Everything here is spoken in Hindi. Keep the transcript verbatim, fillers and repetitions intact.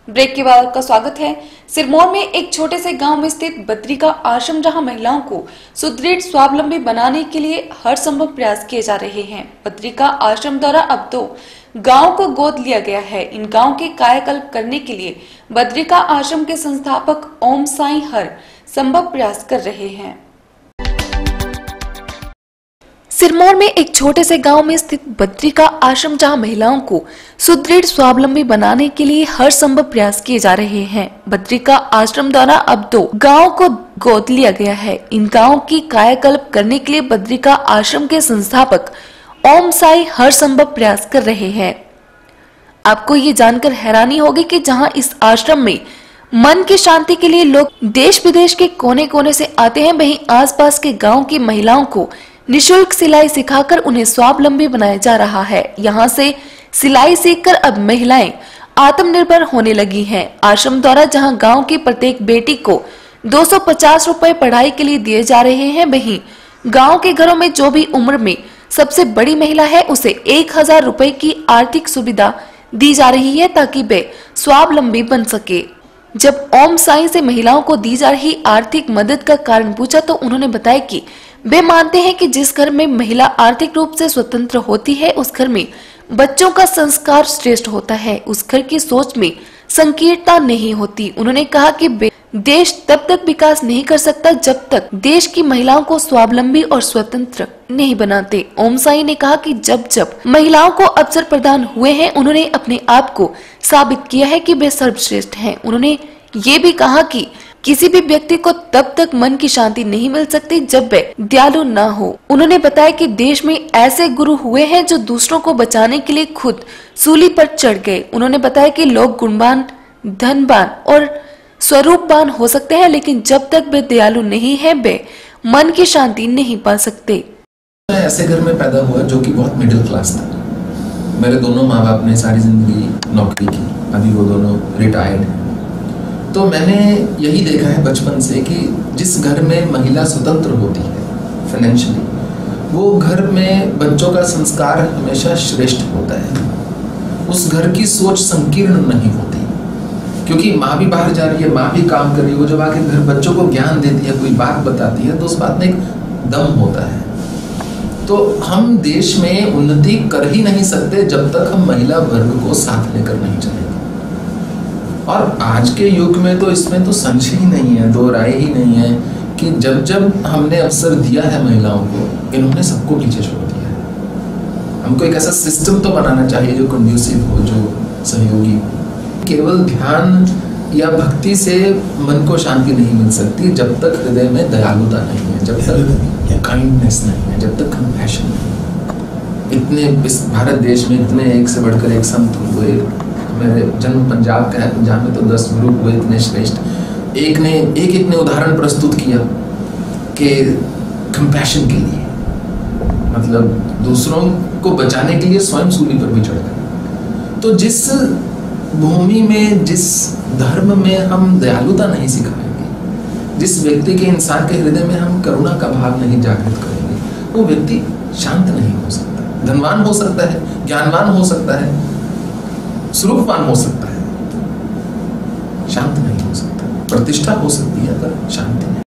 ब्रेक के बाद आपका स्वागत है। सिरमौर में एक छोटे से गांव में स्थित बद्रिका आश्रम, जहां महिलाओं को सुदृढ़ स्वावलंबी बनाने के लिए हर संभव प्रयास किए जा रहे हैं। बद्रिका आश्रम द्वारा अब तो गांव को गोद लिया गया है। इन गांव के कायाकल्प करने के लिए बद्रिका आश्रम के संस्थापक ओम साई हर संभव प्रयास कर रहे हैं। सिरमौर में एक छोटे से गांव में स्थित बद्रिका आश्रम, जहां महिलाओं को सुदृढ़ स्वावलंबी बनाने के लिए हर संभव प्रयास किए जा रहे हैं। बद्रिका आश्रम द्वारा अब तो गांव को गोद लिया गया है। इन गांव की कायाकल्प करने के लिए बद्रिका आश्रम के संस्थापक ओम साई हर संभव प्रयास कर रहे हैं। आपको ये जानकर हैरानी होगी कि जहां इस आश्रम में मन की शांति के लिए लोग देश विदेश के कोने कोने से आते हैं, वहीं आसपास के गांव की महिलाओं को निशुल्क सिलाई सिखाकर उन्हें स्वावलंबी बनाया जा रहा है। यहाँ से सिलाई सीखकर अब महिलाएं आत्मनिर्भर होने लगी हैं। आश्रम द्वारा जहां गांव की प्रत्येक बेटी को दो सौ पचास रुपए पढ़ाई के लिए दिए जा रहे हैं, वहीं गांव के घरों में जो भी उम्र में सबसे बड़ी महिला है उसे एक हजार रुपए की आर्थिक सुविधा दी जा रही है, ताकि वे स्वावलंबी बन सके। जब ओम साई से महिलाओं को दी जा रही आर्थिक मदद का कारण पूछा तो उन्होंने बताया कि वे मानते हैं कि जिस घर में महिला आर्थिक रूप से स्वतंत्र होती है, उस घर में बच्चों का संस्कार श्रेष्ठ होता है, उस घर की सोच में संकीर्णता नहीं होती। उन्होंने कहा कि देश तब तक विकास नहीं कर सकता जब तक देश की महिलाओं को स्वावलंबी और स्वतंत्र नहीं बनाते। ओम साई ने कहा कि जब जब महिलाओं को अवसर प्रदान हुए हैं, उन्होंने अपने आप को साबित किया है कि वे सर्वश्रेष्ठ हैं। उन्होंने ये भी कहा कि किसी भी व्यक्ति को तब तक मन की शांति नहीं मिल सकती जब वे दयालु न हो। उन्होंने बताया कि देश में ऐसे गुरु हुए हैं जो दूसरों को बचाने के लिए खुद सूली पर चढ़ गए। उन्होंने बताया कि लोग गुणवान, धनवान और स्वरूपवान हो सकते हैं, लेकिन जब तक वे दयालु नहीं है, वे मन की शांति नहीं पा सकते। मैं ऐसे घर में पैदा हुआ जो कि बहुत मिडिल क्लास था। मेरे दोनों माँ बाप ने सारी जिंदगी नौकरी की, अभी वो दोनों रिटायर्ड हैं। तो मैंने यही देखा है बचपन से कि जिस घर में महिला स्वतंत्र होती है फाइनेंशियली, वो घर में बच्चों का संस्कार हमेशा श्रेष्ठ होता है। उस घर की सोच संकीर्ण नहीं होती, क्योंकि माँ भी बाहर जा रही है, माँ भी काम कर रही है, वो जब आके घर बच्चों को ज्ञान देती है, कोई बात बताती है, तो उस बात में एक दम होता है। तो हम देश में उन्नति कर ही नहीं सकते जब तक हम महिला वर्ग को साथ लेकर नहीं चलेंगे। और आज के युग में तो इसमें तो संशय ही नहीं है, दो राय ही नहीं है कि जब जब हमने अवसर दिया है महिलाओं को, इन्होंने सबको पीछे छोड़ दिया है। हमको एक ऐसा सिस्टम तो बनाना चाहिए जो कंड्यूसिव हो, जो सहयोगी। केवल ध्यान या भक्ति से मन को शांति नहीं मिल सकती जब तक हृदय में दयालुता नहीं है, जब तक काइंडनेस नहीं है, जब तक कंपैशन नहीं। इतने इस भारत देश में इतने एक से बढ़कर एक संत हुए। मेरे जन्म पंजाब का है, पंजाब में तो दस गुरु हुए इतने श्रेष्ठ। एक ने एक एक ने उदाहरण प्रस्तुत किया कि कंपैशन के लिए, मतलब दूसरों को बचाने के लिए स्वयं सूली पर भी चढ़ गए। तो जिस भूमि में, जिस धर्म में हम दयालुता नहीं सिखाएंगे, जिस व्यक्ति के, इंसान के हृदय में हम करुणा का भाव नहीं जागृत करेंगे, वो व्यक्ति शांत नहीं हो सकता। धनवान हो सकता है, ज्ञानवान हो सकता है, स्वरूपवान हो सकता है, शांत नहीं हो सकता। प्रतिष्ठा हो सकती है पर शांति नहीं।